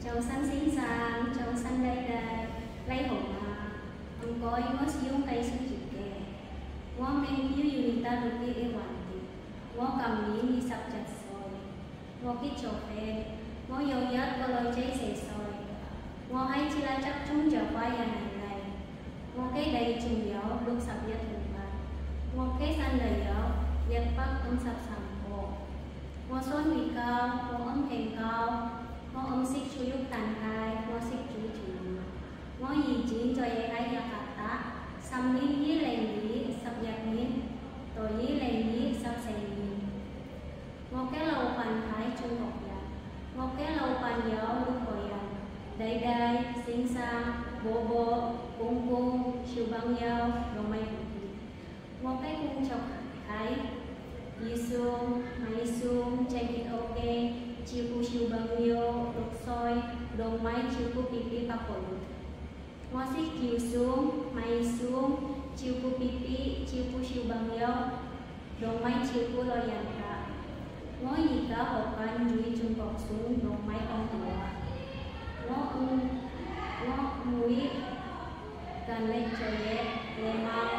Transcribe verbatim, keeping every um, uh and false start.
Châu xanh xinh xàng, châu xanh đây đây, lấy hồn à, ông coi ngó xíu cây xuân chụp kè, ngó men phiếu yêu ta được đi e hoàn tị, ngó cầm miếng đi sập chặt soi, ngó kít trò phê, ngó yêu nhất có lối cháy xẻ soi, ngó hay chỉ là chắc chúng chờ quay nhà này này, ngó cái đầy chừng gió lúc sập giật thùng bạc, ngó cái xanh đầy gió, giật bắc âm sập sầm cổ, ngó xôn vị cao, ngó âm kèm cao. Ngó ông xích chú lúc tàn khai, ngó xích chú chú ngó gì chín cho ye ai ya kata sam lin yi leng yi sab yak nin to yi leng yi sab sen nin ngó cái lâu bàn thái chung ngọc ya ngó cái lâu bàn gió lúc hồi ya đầy đầy xinh xang bố bố cung cung siêu băng nhau đồ mây ngó cái cung chọc thái yi sung mai sung check it okay chiu cu siêu băng yêu lục soi đồng máy chiu cu pipi papon ngó xích chiu xuống máy xuống chiu cu pipi chiu cu siêu băng yêu đồng máy chiu cu lo yang cả ngó gì cả hộp can duy chung bọc xuống đồng máy ông tua ngó ông ngó mũi cần lên trời lệ mau